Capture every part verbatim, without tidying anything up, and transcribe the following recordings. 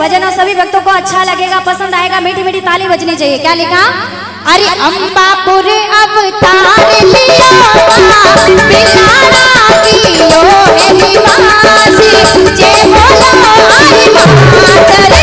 भजन और सभी भक्तों को अच्छा लगेगा, पसंद आएगा, मीठी मीठी ताली बजनी चाहिए। क्या लिखा? अरे अम्बापुर अवतार लिया बिलारा कियो है निवासी, जय बोलो हरि मातरे।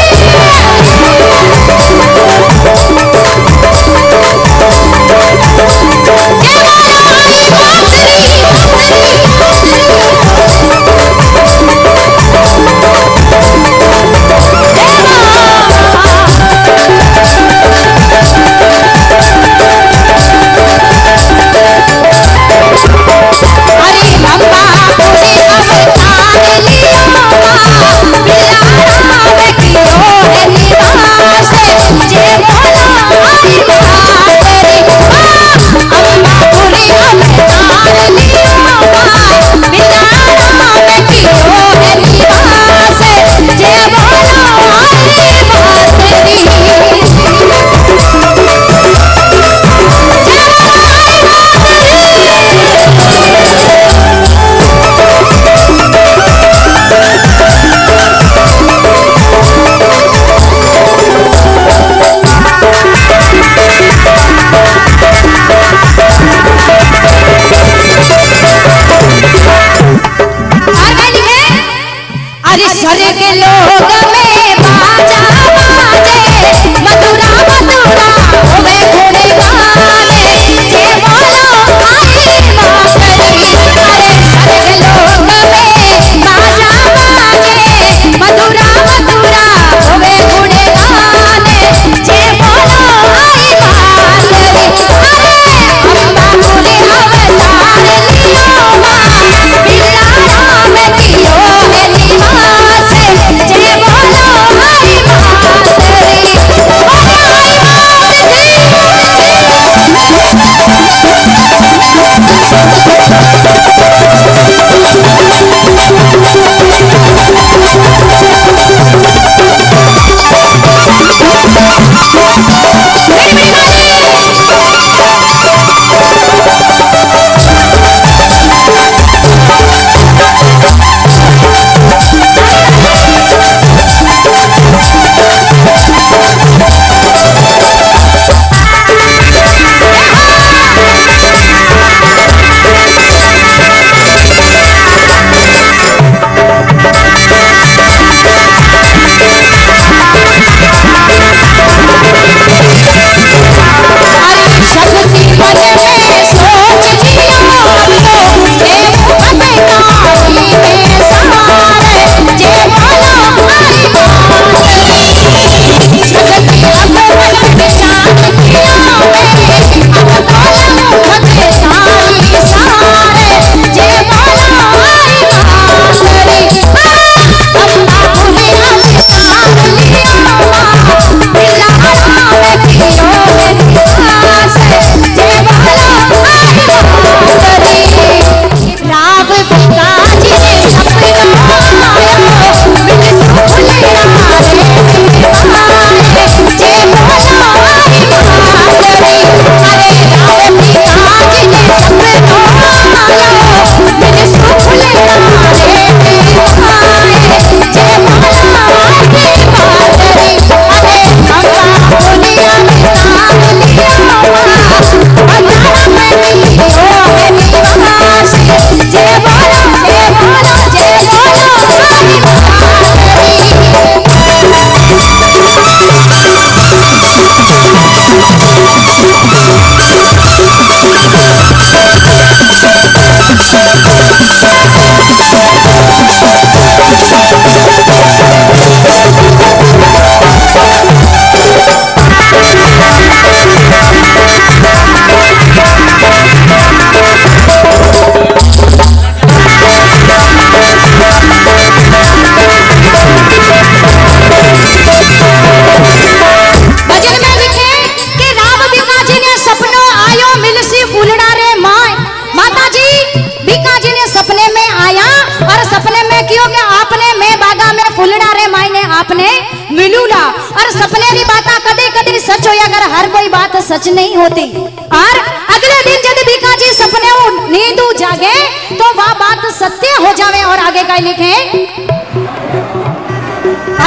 सच नहीं होती। और अगले दिन जब भिकाजी सपने नींदू जागे तो वह बात सत्य हो जावे। और आगे का लिखे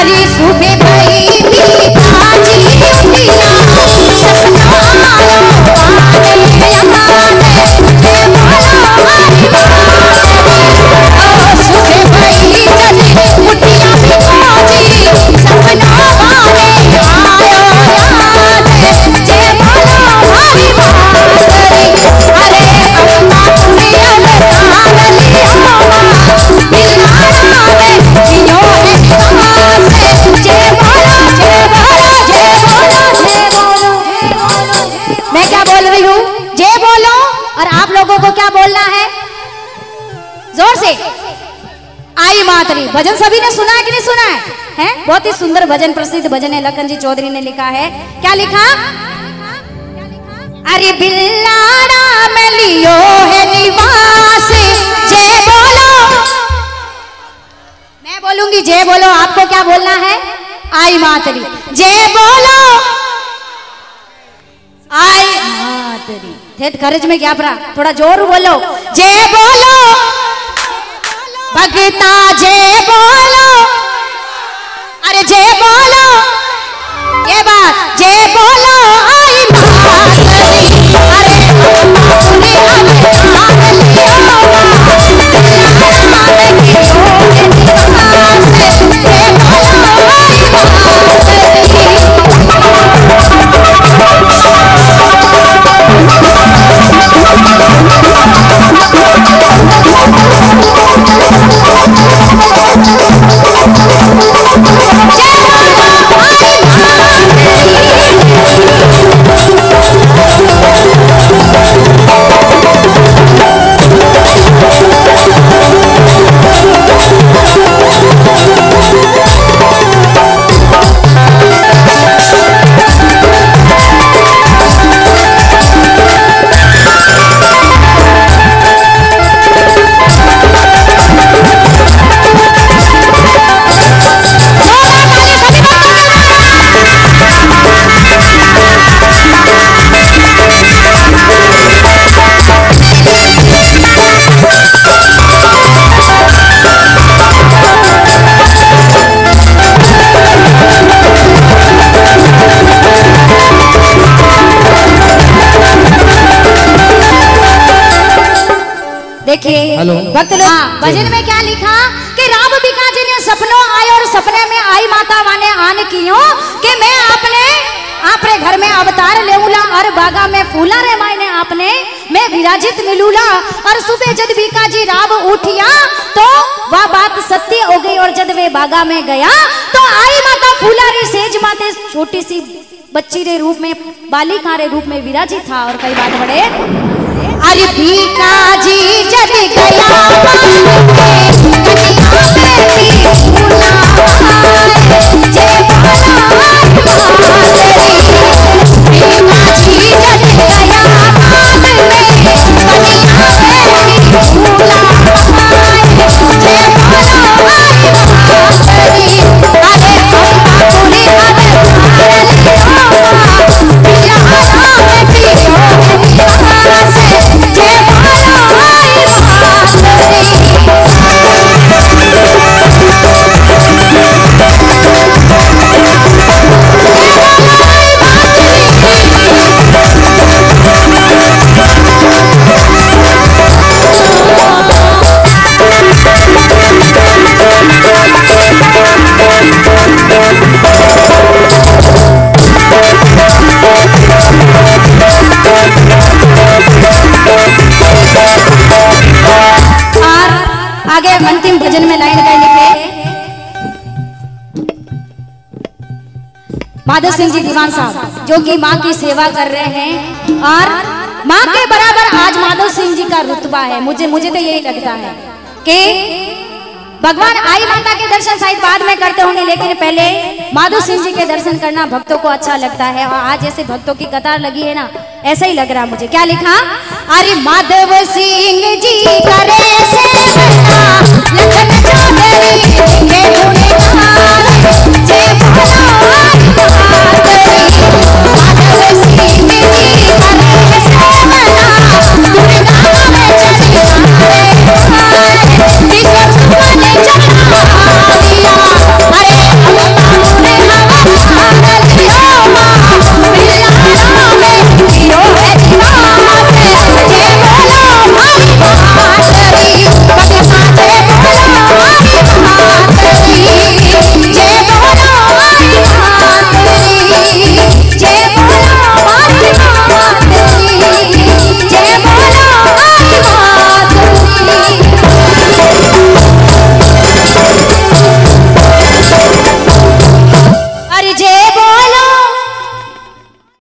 अरे सुबह भई भिखाजी उठिया सपना आयो आने याद जे बोलो हरि बात सुबह भई जद उठिया भिखाजी सपना आने आयो याद जे बोलो हरि बात अरे अम्मा तुने अवतार लिया दिलाना में जियो है कहां से जे बोलो जे बोलो जे बोलो जे बोलो मैं क्या बोल रही हूँ जे बोलो और आप लोगों को क्या बोलना है जोर से आई मातरी भजन सभी ने सुना है कि नहीं सुना है हैं बहुत ही सुंदर भजन प्रसिद्ध भजन है लखन जी चौधरी ने लिखा है क्या लिखा अरे बिल्लाड़ा में लियो है निवास जे बोलो मैं बोलूंगी जे बोलो आपको क्या बोलना है आई मातरी जे बोलो आई मातरी थे खर्च में क्या पड़ा थोड़ा जोर बोलो जे बोलो भगता जे बोलो अरे जे बोलो ये बात जे बोलो आई मातरी अरे तूने अवतार लिया दिलाना में जियो है निवास जे बोलो आई देखिए भक्त लोग हाँ, भजन में क्या लिखा कि राम बिकाजी ने सपनों आए और सपने में आई माता वाने आन कियो कि मैं आपने आपरे घर में अवतार लेऊला और बागा में फूला रे मायने आपने मैं विराजित मिलूला और सुबह जब बिकाजी राम उठिया तो वह बात सत्य हो गई और जब वे बागा में गया तो आई माता फूला रे सेज माते छोटी सी बच्ची रे रूप में बालिका रे रूप में विराजित था और कई बात बड़े अरे बिकाजी जब गया जे आगे अंतिम भजन में लाइन का लिखे माधव सिंह जी दीवान साहब जो कि माँ की सेवा कर रहे हैं और माँ के बराबर आज माधव सिंह जी का रुतबा है। मुझे मुझे तो यही लगता है कि भगवान आई माता के दर्शन शायद बाद में करते होंगे लेकिन पहले माधव सिंह जी के दर्शन करना भक्तों को अच्छा लगता है और आज ऐसे भक्तों की कतार लगी है ना ऐसा ही लग रहा मुझे। क्या लिखा अरे माधव सिंह जी करे सेवका लखन चौधरी के गुणगान